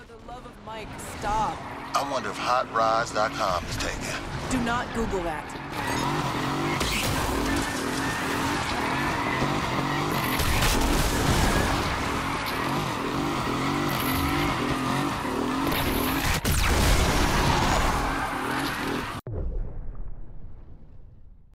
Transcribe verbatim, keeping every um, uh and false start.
the love of Mike, stop. I wonder if hot rods dot com is taken. Do not Google that.